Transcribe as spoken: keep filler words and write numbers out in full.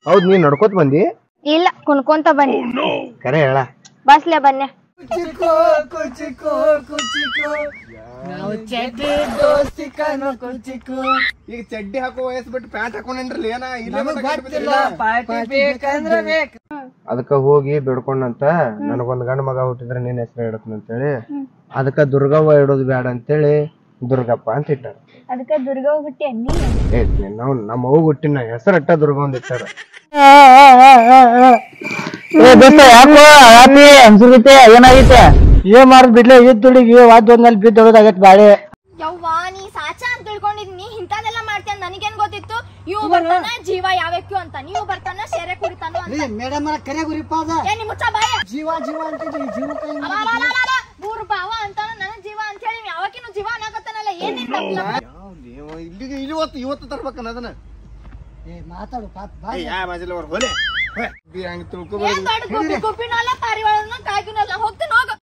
ಹೌದ್ ನೀನ್ ನಡ್ಕೋತ ಬಂದಿ? ಇಲ್ಲ ಕುಣ್ಕೊಂತ ಬನ್ನಿ. ಕರೆ ಹೇಳ. ಬಸ್ಲೆ ಬನ್ನಿ. ಕುಚಿಕೋ ಕುಚಿಕೋ ಕುಚಿಕೋ ನಾವು ಚಡ್ಡಿ ದೋಸ್ತಿ ಕಣೋ ಕುಚಿಕೋ. ಈಗ ಚಡ್ಡಿ ಹಾಕೋ ವಯಸ್ಸು ಬಿಟ್ಟು ಪ್ಯಾಂಟ್ ಹಾಕೊಂಡ್ರಿ ಏನ? ಪಾರ್ಟಿ ಬೇಕಂದ್ರ ಬೇಕು. ಅದಕ್ಕ ಹೋಗಿ ಬಿಡ್ಕೊಂಡಂತ ನನಗೊಂದ್ ಗಂಡ ಮಗ ಹುಟ್ಟಿದ್ರೆ ನಿನ್ ಹೆಸರು ಇಡತ್ನ ಅಂತೇಳಿ ಅದಕ್ಕ ದುರ್ಗವ್ವ ಇಡೋದು ಬೇಡ ಅಂತೇಳಿ ದುರ್ಗಪ್ಪ ಅಂತ ಇಟ್ಟಾರ. ಅದಕ್ಕ ದುರ್ಗವ್ವ ಹುಟ್ಟಿ ಅನ್ನಿ. ಏ ನಾವ್ ನಮ್ಮ ಅವ್ವ ಹುಟ್ಟಿನ ಹೆಸರು ಅಟ್ಟ ದುರ್ಗ ಒಂದ್ ಇಟ್ಟಾರ. ಯಾಕೋ ಆಪಿ ಅನ್ಸುತ್ತೆ ಏನಾಗೈತೆ? ಏನ್ ಮಾಡ್ ಬಿಡ್ಲೆ ಇದ್ ದುಡಿಗಿ ವಾದ್ ಒಂದಲ್ಲಿ ಬಿದ್ದೊಳದಾಗೈತ್ ಬಾಳೆ. ಯವ್ವಾ ನೀ ಸಾಚಾ ಅಂತ ತಿಳ್ಕೊಂಡಿದ್ ನೀ ಇಂತದೆಲ್ಲ ಮಾಡ್ತೀಯ ನನಗೇನ್ ಗೊತ್ತಿತ್ತು? ಇವು ಬರ್ತಾನ ಜೀವ ಯಾವಕ್ಕು ಅಂತ, ನೀವು ಬರ್ತಾನ ಶೇರೆ ಕುಡಿತಾನ ಅಂತ. ಮೇಡಮ್ ಕರೆ ಗುರಿಪ್ಪ ಅದ. ಏ ನಿ ಮುಚ್ಚ ಬಾಯ. ಜೀವ ಜೀವ ಅಂತಿದ್ರಿ ಜೀವ ಕೈ ಮೂರು ಬಾವ ಅಂತಾನ ನನ್ನ ಜೀವ ಅಂತ ಹೇಳಿ ಯಾವಕಿನು ಜೀವ ಅನ್ನಕತ್ತಾನಲ್ಲ ಏನ್ ನಿನ್ ತಪ್ಪಲ? ಇಲ್ಲಿಗೆ ಇವತ್ತು ಇವತ್ತು ತರ್ಬೇಕನ್ನ ಅದನ್ನ. ಏ ಮಾತಾಡು ಪಾತ್ ಬಾ. ಯಾ ಮಾಜಲ ಹೊಲೆ ಹಂಗ ತಿಳ್ಕೊ. ಏನ್ ದೊಡ್ಡ ಗುಪ್ಪಿ ಗುಪ್ಪಿನಲ್ಲ ಪಾರಿವಾಳನ ಕಾಗಿನಲ್ಲ ಹೋಗ್ತೀನಿ ಹೋಗ.